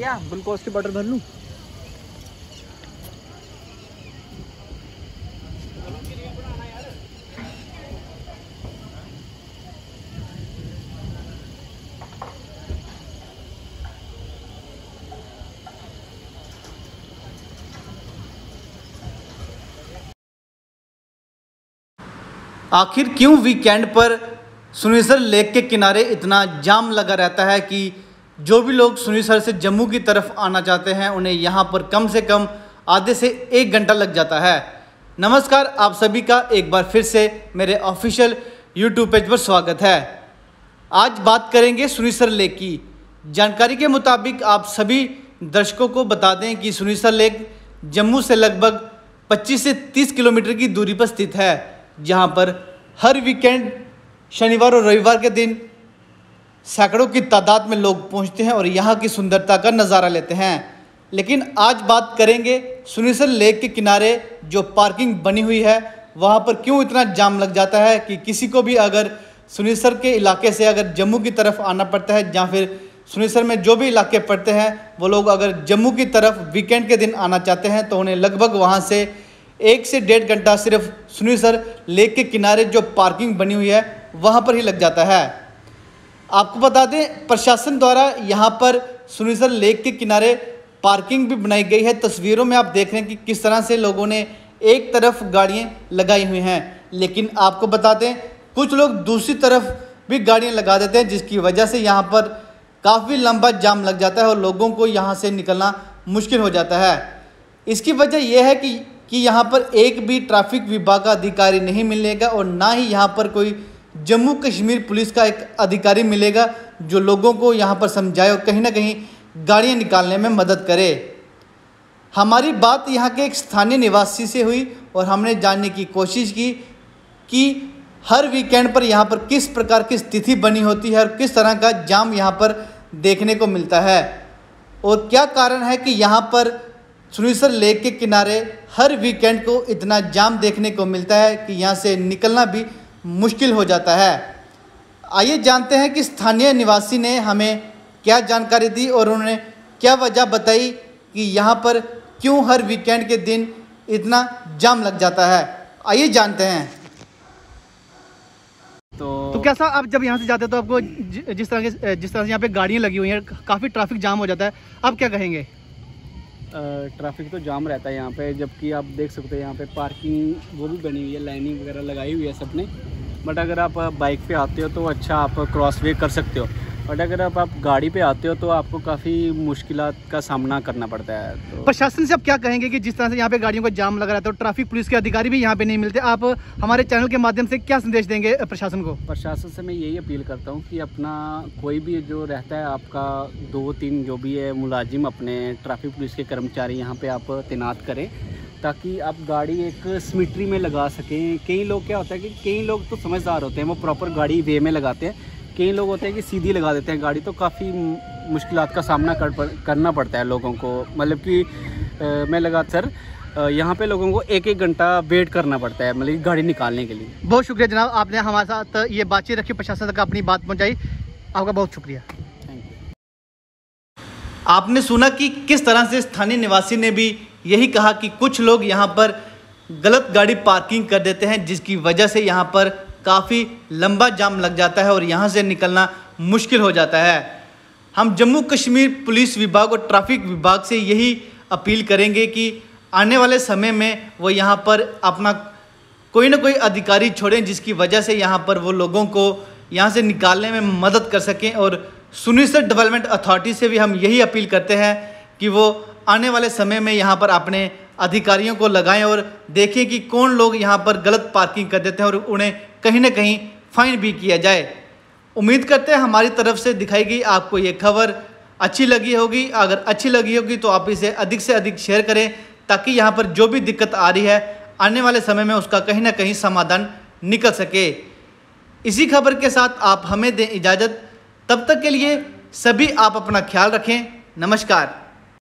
क्या ग्लूकोज की बॉटल भर लूँ? आखिर क्यों वीकेंड पर सुनीसर लेक के किनारे इतना जाम लगा रहता है कि जो भी लोग सुनीसर से जम्मू की तरफ आना चाहते हैं उन्हें यहाँ पर कम से कम आधे से 1 घंटा लग जाता है। नमस्कार, आप सभी का एक बार फिर से मेरे ऑफिशियल यूट्यूब पेज पर स्वागत है। आज बात करेंगे सुनीसर लेक की। जानकारी के मुताबिक आप सभी दर्शकों को बता दें कि सुनीसर लेक जम्मू से लगभग 25 से 30 किलोमीटर की दूरी पर स्थित है, जहां पर हर वीकेंड शनिवार और रविवार के दिन सैकड़ों की तादाद में लोग पहुंचते हैं और यहां की सुंदरता का नज़ारा लेते हैं। लेकिन आज बात करेंगे सुनीसर लेक के किनारे जो पार्किंग बनी हुई है वहां पर क्यों इतना जाम लग जाता है कि किसी को भी अगर सुनीसर के इलाके से अगर जम्मू की तरफ आना पड़ता है या फिर सुनीसर में जो भी इलाके पड़ते हैं वो लोग अगर जम्मू की तरफ वीकेंड के दिन आना चाहते हैं तो उन्हें लगभग वहाँ से 1 से 1.5 घंटा सिर्फ सुनीसर लेक के किनारे जो पार्किंग बनी हुई है वहाँ पर ही लग जाता है। आपको बता दें प्रशासन द्वारा यहाँ पर सुनीसर लेक के किनारे पार्किंग भी बनाई गई है। तस्वीरों में आप देख रहे हैं कि किस तरह से लोगों ने एक तरफ गाड़ियाँ लगाई हुई हैं, लेकिन आपको बता दें कुछ लोग दूसरी तरफ भी गाड़ियाँ लगा देते हैं, जिसकी वजह से यहाँ पर काफ़ी लंबा जाम लग जाता है और लोगों को यहाँ से निकलना मुश्किल हो जाता है। इसकी वजह यह है कि यहाँ पर एक भी ट्रैफिक विभाग का अधिकारी नहीं मिलेगा और ना ही यहाँ पर कोई जम्मू कश्मीर पुलिस का एक अधिकारी मिलेगा जो लोगों को यहाँ पर समझाए और कहीं ना कहीं गाड़ियाँ निकालने में मदद करे। हमारी बात यहाँ के एक स्थानीय निवासी से हुई और हमने जानने की कोशिश की कि हर वीकेंड पर यहाँ पर किस प्रकार की स्थिति बनी होती है और किस तरह का जाम यहाँ पर देखने को मिलता है और क्या कारण है कि यहाँ पर सुनीसर लेक के किनारे हर वीकेंड को इतना जाम देखने को मिलता है कि यहाँ से निकलना भी मुश्किल हो जाता है। आइए जानते हैं कि स्थानीय निवासी ने हमें क्या जानकारी दी और उन्होंने क्या वजह बताई कि यहाँ पर क्यों हर वीकेंड के दिन इतना जाम लग जाता है। आइए जानते हैं। तो कैसा आप जब यहाँ से जाते हैं तो आपको जिस तरह से यहाँ पे गाड़ियाँ लगी हुई हैं काफ़ी ट्रैफिक जाम हो जाता है, आप क्या कहेंगे? ट्रैफिक तो जाम रहता है यहाँ पे, जबकि आप देख सकते हैं यहाँ पे पार्किंग वो भी बनी हुई है, लाइनिंग वगैरह लगाई हुई है सबने। बट अगर आप बाइक पे आते हो तो अच्छा आप क्रॉस वे कर सकते हो, बट अगर आप गाड़ी पे आते हो तो आपको काफ़ी मुश्किलात का सामना करना पड़ता है। तो प्रशासन से आप क्या कहेंगे कि जिस तरह से यहाँ पे गाड़ियों का जाम लगा रहता है और ट्रैफिक पुलिस के अधिकारी भी यहाँ पे नहीं मिलते, आप हमारे चैनल के माध्यम से क्या संदेश देंगे प्रशासन को? प्रशासन से मैं यही अपील करता हूँ कि अपना कोई भी जो रहता है आपका 2-3 जो भी है मुलाजिम अपने ट्रैफिक पुलिस के कर्मचारी यहाँ पर आप तैनात करें ताकि आप गाड़ी एक सिमेट्री में लगा सकें। कई लोग क्या होता है कि कई लोग तो समझदार होते हैं, वो प्रॉपर गाड़ी वे में लगाते हैं, कई लोग होते हैं कि सीधी लगा देते हैं गाड़ी, तो काफ़ी मुश्किलात का सामना करना पड़ता है लोगों को। मतलब कि मैं लगातार यहाँ पे लोगों को 1-1 घंटा वेट करना पड़ता है मतलब गाड़ी निकालने के लिए। बहुत शुक्रिया जनाब, आपने हमारे साथ ये बातचीत रखी, प्रशासन तक अपनी बात पहुँचाई, आपका बहुत शुक्रिया। Thank you. आपने सुना कि किस तरह से स्थानीय निवासी ने भी यही कहा कि कुछ लोग यहाँ पर गलत गाड़ी पार्किंग कर देते हैं, जिसकी वजह से यहाँ पर काफ़ी लंबा जाम लग जाता है और यहाँ से निकलना मुश्किल हो जाता है। हम जम्मू कश्मीर पुलिस विभाग और ट्रैफिक विभाग से यही अपील करेंगे कि आने वाले समय में वो यहाँ पर अपना कोई ना कोई अधिकारी छोड़ें, जिसकी वजह से यहाँ पर वो लोगों को यहाँ से निकालने में मदद कर सकें। और सुनीसर डेवलपमेंट अथॉरिटी से भी हम यही अपील करते हैं कि वो आने वाले समय में यहाँ पर अपने अधिकारियों को लगाएं और देखें कि कौन लोग यहाँ पर गलत पार्किंग कर देते हैं और उन्हें कहीं ना कहीं फाइन भी किया जाए। उम्मीद करते हैं हमारी तरफ से दिखाई गई आपको ये खबर अच्छी लगी होगी। अगर अच्छी लगी होगी तो आप इसे अधिक से अधिक शेयर करें ताकि यहाँ पर जो भी दिक्कत आ रही है आने वाले समय में उसका कहीं ना कहीं समाधान निकल सके। इसी खबर के साथ आप हमें दें इजाज़त, तब तक के लिए सभी आप अपना ख्याल रखें। नमस्कार।